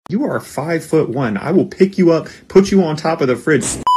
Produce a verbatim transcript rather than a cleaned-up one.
You are five foot one. I will pick you up, put you on top of the fridge.